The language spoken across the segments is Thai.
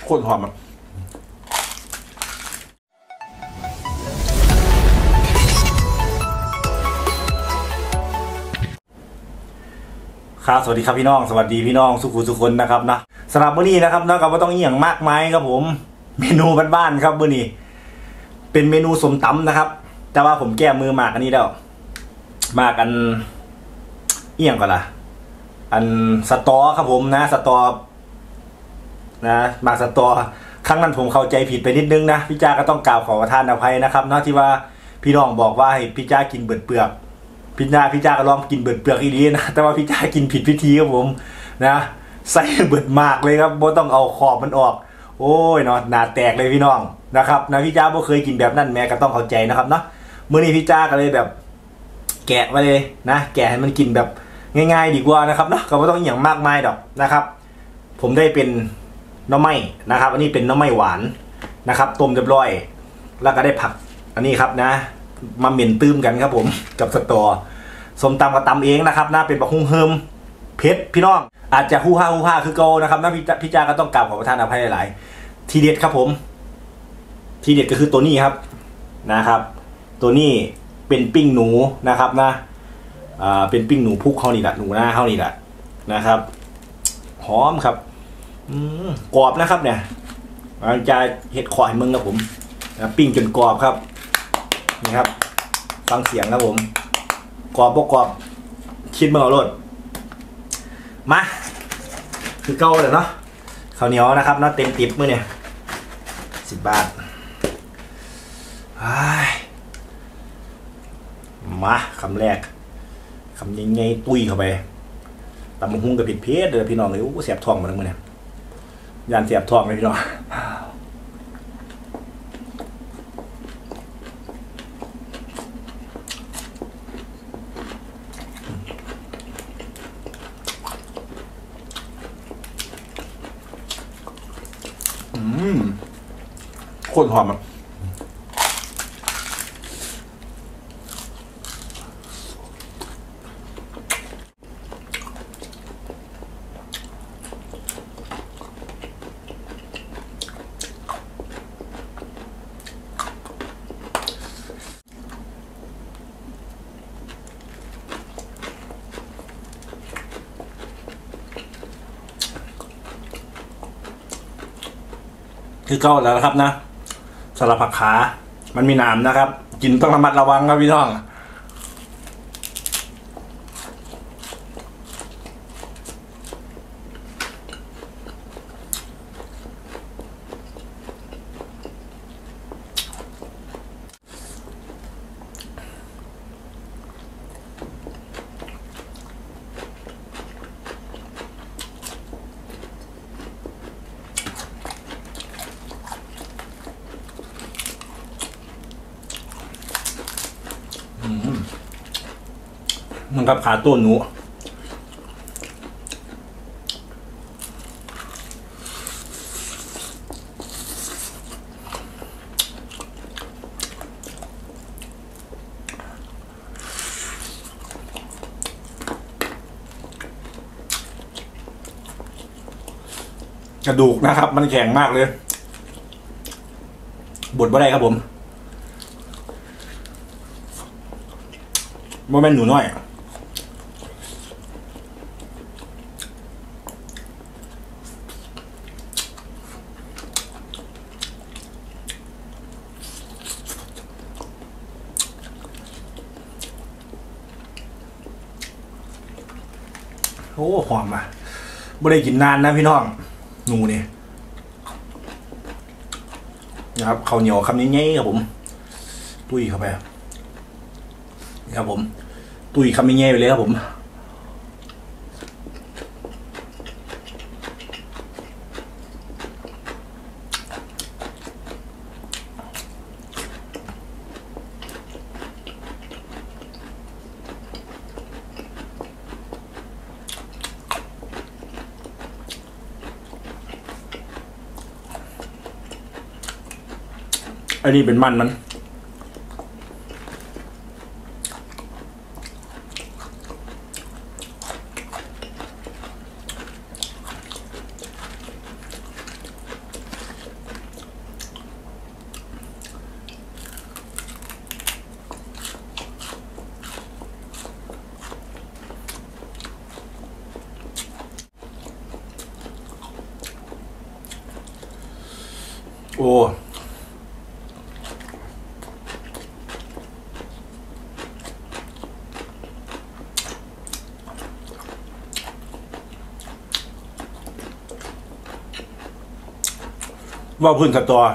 โคตรหอมอ่ะครับสวัสดีครับพี่น้องสวัสดีพี่น้องสุขุสุคนนะครับนะสำหรับมื้อนี้นะครับนะก็ไม่ต้องเอี่ยงมากมายครับผมเมนูบ้านๆครับมื้อนี้เป็นเมนูสมตำนะครับแต่ว่าผมแก้มือมากอันนี้แล้วมากอันเอี่ยงก่อนล่ะอันสตอครับผมนะสตอนะมาสตอครั้งนั้นผมเข้าใจผิดไปนิดนึงนะพี่จาก็ต้องกล่าวขอประทานอภัยนะครับเนาะที่ว่าพี่น้องบอกว่าให้พี่จ้ากินเบิดเปลือกพี่จ้าก็ลองกินเบิดเปลือกอีกทีนะแต่ว่าพี่จ้ากินผิดวิธีครับผมนะใส่เบิดมากเลยครับบ่ต้องเอาขอบมันออกโอ้ยเนาะหน้าแตกเลยพี่น้องนะครับนะพี่จ้าบ่เคยกินแบบนั้นแม่ก็ต้องเข้าใจนะครับเนาะมื้อนี้พี่จ้าก็เลยแบบแกะมาเลยนะแกะให้มันกินแบบง่ายๆดีกว่านะครับเนาะก็ไม่ต้องอย่างมากมายดอกนะครับผมได้เป็นน้ำไม้นะครับอันนี้เป็นน้ำไม้หวานนะครับต้มเรียบร้อยแล้วก็ได้ผักอันนี้ครับนะมาเหม็นตื้มกันครับผมกับสตอส้มตำก็ตำเองนะครับนะเป็นบักฮุ่งเฮิมเผ็ดพี่น้องอาจจะฮู้ฮ่าคือเก่านะครับนะพี่จ้าก็ต้องกราบขอประทานอภัยหลายๆทีเด็ดครับผมทีเด็ดก็คือตัวนี้ครับนะครับตัวนี้เป็นปิ้งหนูนะครับนะเป็นปิ้งหนูพุกเขานี่แหละหนูหน้าเขานี่แหละนะครับหอมครับกรอบนะครับเนี่ยจะเห็ดขอยมึงครับผมปิ้งจนกรอบครับนี่ครับฟังเสียงครับผมกรอบกรอบคิดเมื่อรถมาคือเก่าเลยเนาะข้าวเหนียวนะครับนะเต็มติ๊บมื้อเนี่ย10 บาทมาคำแรกคำยังไงตุ้ยเข้าไปตำบักหุ่งกับผิดเพี้ยเลยพี่น้องเลยเสียบท้องมาทั้งมื้อเนี่ยยานเสียบท้องเลยพี่น้องโคตรหอมอ่ะคือเก่าแล้วนะครับนะสลับผักขามันมีหนามนะครับกินต้องระมัดระวังครับพี่น้องมันกับขาต้นหนูกระดูกนะครับมันแข็งมากเลยบดบ่ได้ครับผมบ่แม่นหนูน้อยโอ้หอมอ่ะไม่ได้กินนานนะพี่น้องหนูนี่นะครับข้าวเหนียวคำนี้ง่ายครับผมตุ้ยเข้าไปนี่ครับผมตุ้ยคำนี้ง่ายไปเลยครับผมอันนี้เป็นมันโอ้ว่าพื้นกับตัว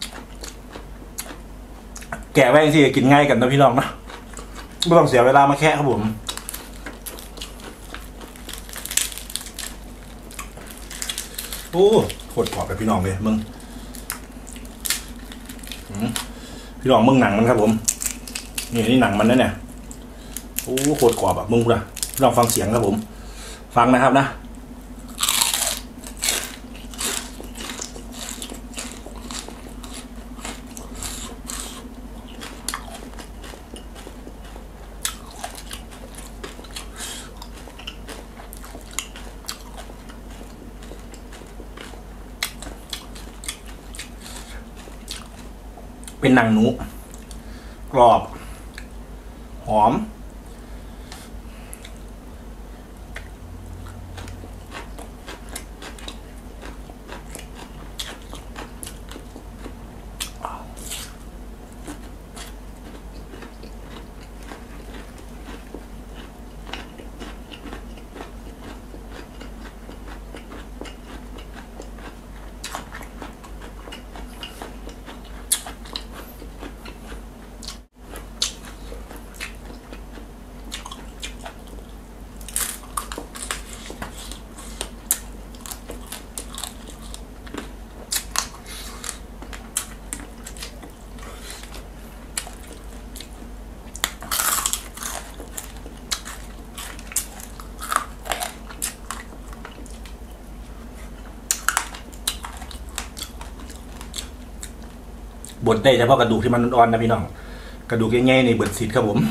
แกะไว้สิกินง่ายกันนะพี่น้องนะไม่ต้องเสียเวลามาแค่ครับผมโอ้โคตรกรอบเลยพี่น้องเลยมึงพี่น้องมึงหนังมันครับผมนี่หนังมันนะเนี่ยโอ้โคตรกรอบอ่ะมึงพูดอ่ะพี่น้องฟังเสียงครับผมฟังนะครับนะเป็นหนังหนูกรอบหอมบดได้เฉพาะกระดูกที่มันอ่อนนะพี่น้องกระดูกง่ายๆในเบิดสิทธิ์ครับผม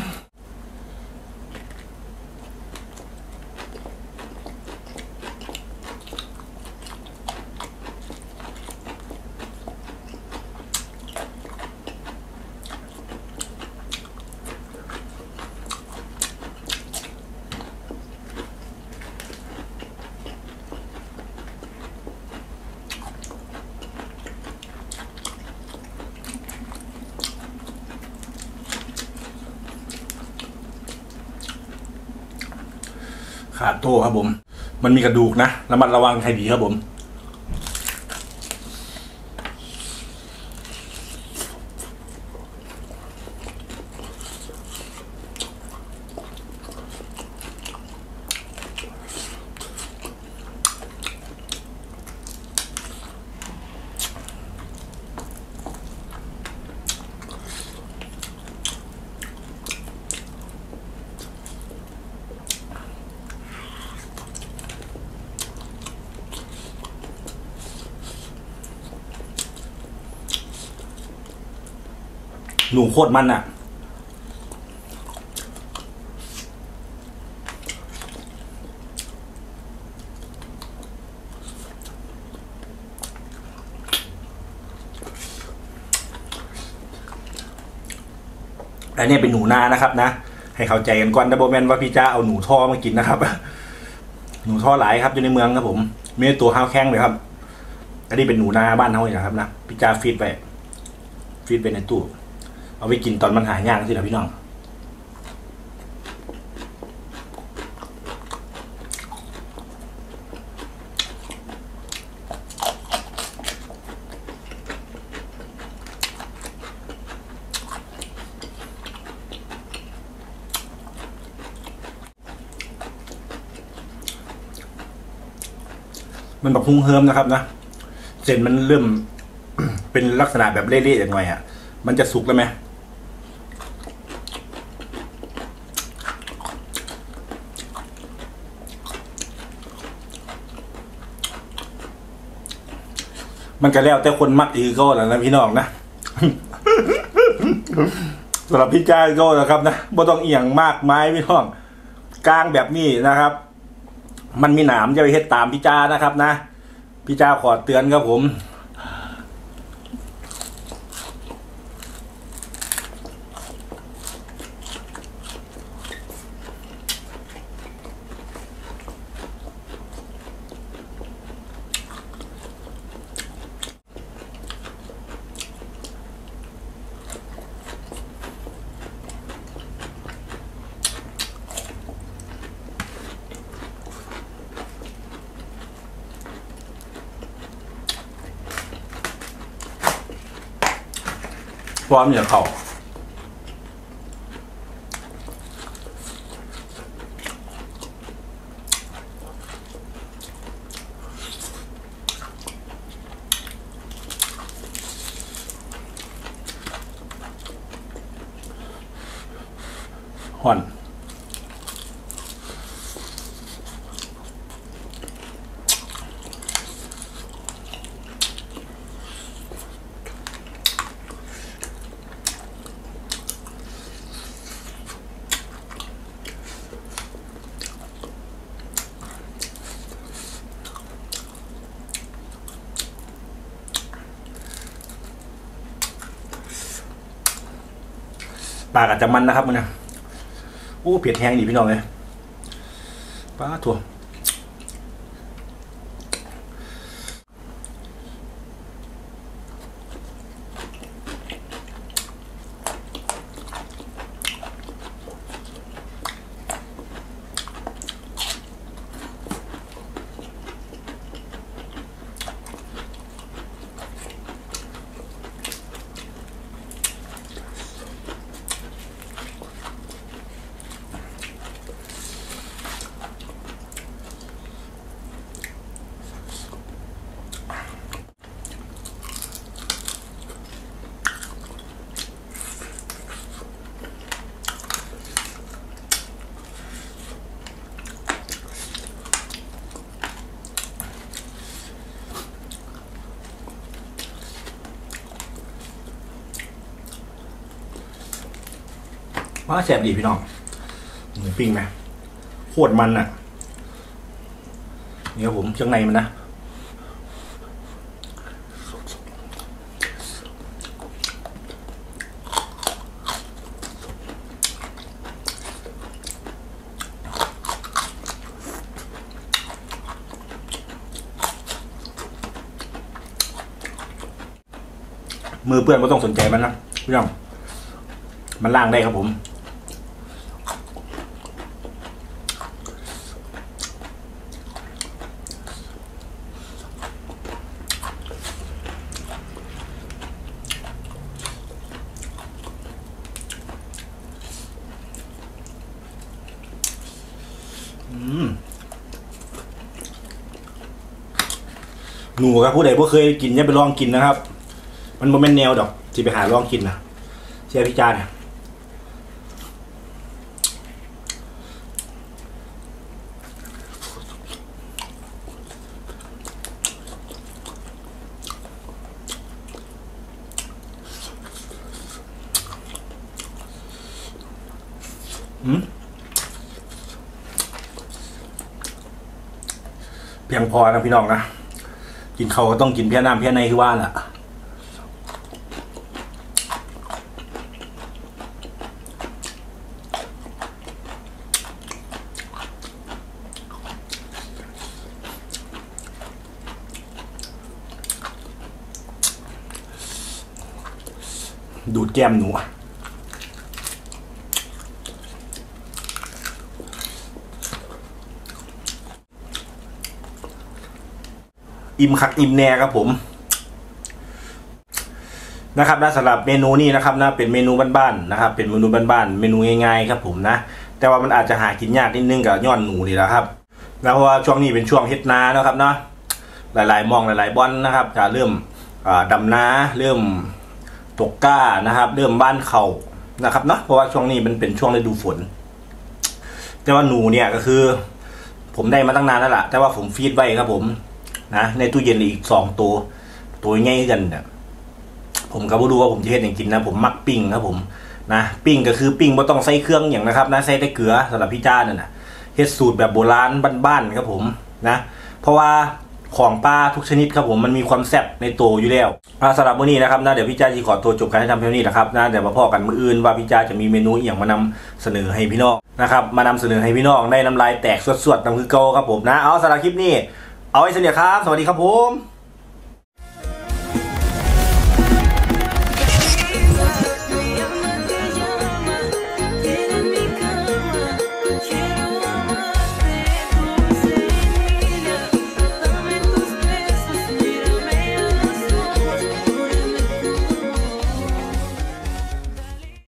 ขาโต้ครับผมมันมีกระดูกนะระมัดระวังให้ดีครับผมหนูโคตรมันอ่ะอันนี้เป็นหนูนานะครับนะให้เข้าใจกันก่อนดับเบิลแมนว่าพี่จ้าเอาหนูท่อมากินนะครับหนูท่อหลายครับอยู่ในเมืองครับผมไม่ได้ตัวห้าวแข้งเลยครับอันนี้เป็นหนูนาบ้านเขาอย่างครับนะพี่จ้าฟีดไปในตู้เอาไปกินตอนมันหายากสินะพี่น้องมันแบบพุ่งเฮิมนะครับนะเส้นมันเริ่ม เป็นลักษณะแบบเละๆอย่างไรอ่ะมันจะสุกแล้วไหมมันก็แล้วแต่คนมักอีกก็แล้วนะพี่น้องนะ สำหรับพี่จ้าก็นะครับนะบ่ต้องเอียงมากไม้พี่น้องกลางแบบนี้นะครับมันมีหนามจะไปเฮ็ดตามพี่จ้านะครับนะพี่จ้าขอเตือนครับผมพร้อมอย่างเขาห่อนปากอาจจะมันนะครับมันนะโอ้เผ็ดแห้งดีพี่น้องเลยป้าถั่วว่าแซ่บดีพี่น้องหมูปิ้งไหมโคตรมันอ่ะนี่ครับผมเครื่องในมันนะมือเปื้อนก็ต้องสนใจมันนะพี่น้องมันล้างได้ครับผมหนูครับผู้ใดผู้เคยกินเนี่ยไปลองกินนะครับมันบ่แม่นแนวดอกที่ไปหาลองกินนะเชื่อพี่จานเนี่ยเพียงพอนะพี่น้องนะกินเขาก็ต้องกินเพี้ยน้ำเพี้ยในคือว่าแหละดูดแก้มหนูอิ่มคักอิ่มแน่ครับผมนะครับนะสำหรับเมนูนี้นะครับนะเป็นเมนูบ้านๆนะครับเป็นเมนูบ้านๆเมนูง่ายๆครับผมนะแต่ว่ามันอาจจะหากินยากนิดนึงกับย้อนหนูนี่แหละครับนะเพราะว่าช่วงนี้เป็นช่วงเฮ็ดนานะครับนะหลายๆมองหลายๆบอนนะครับจะเริ่มดำนาเริ่มตกก้านะครับเริ่มบ้านเขานะครับเนาะเพราะว่าช่วงนี้มันเป็นช่วงฤดูฝนแต่ว่าหนูเนี่ยก็คือผมได้มาตั้งนานแล้วล่ะแต่ว่าผมฟีดไว้ครับผมนะในตู้เย็นอีกตัวง่ายกันเนี่ยผมก็ไม่รู้ว่าผมจะเฮ็ดอย่างกินนะผมมักปิ้งครับผมนะปิ้งก็คือปิ้งไม่ต้องใส่เครื่องอย่างนะครับนะใส่แต่เกลือสำหรับพี่จ้าเนี่ยนะเฮ็ดสูตรแบบโบราณบ้านๆครับผมนะเพราะว่าของปลาทุกชนิดครับผมมันมีความแซ่บในตัวอยู่แล้วสำหรับมื้อนี้นะครับนะเดี๋ยวพี่จ้าจะขอตัวจบการให้ทำเพียงนี้นะครับนะเดี๋ยวมาพอกันมื้ออื่นว่าพี่จ้าจะมีเมนูอย่างมานำเสนอให้พี่น้องนะครับมานำเสนอให้พี่น้องได้น้ำลายแตกสวดๆน้ำคือเก่าครับผมนะเอาสำหรับคลิปนี้เอาไว้เสร็จครับสวัสดีครับผม